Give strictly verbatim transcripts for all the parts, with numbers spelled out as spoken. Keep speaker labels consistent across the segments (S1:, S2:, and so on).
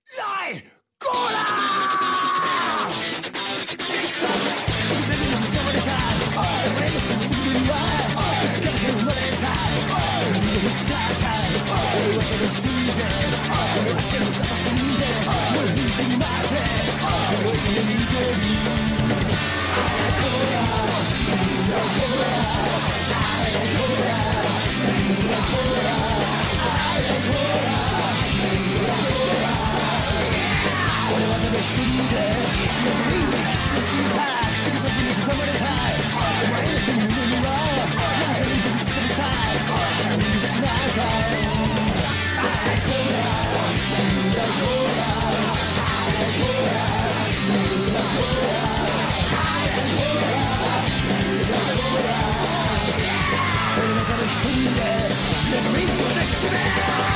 S1: いこらさあ風に襲われた俺のその腕にはいつからか生まれた君が欲しかった俺はただ一人で俺は足を楽しんでもう引いてに待って俺をために見てるああこらさあこらああこらさあこらああこら俺はただ一人で眠りにキスしたすぐそこに挟まれたいお前のその胸には何かにぶつかりたいさあ見失いたいああこらさあこらああこらさあこらああこらさあこら俺はただ一人で眠りに抱きしめ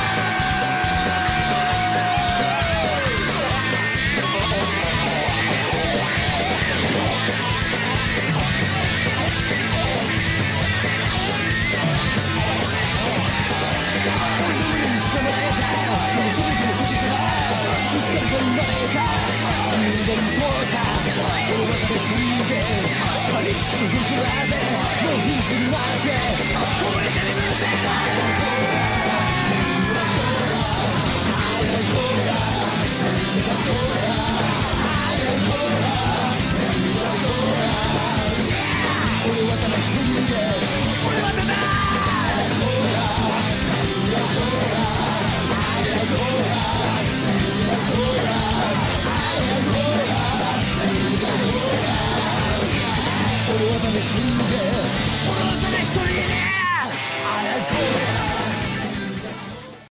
S1: It's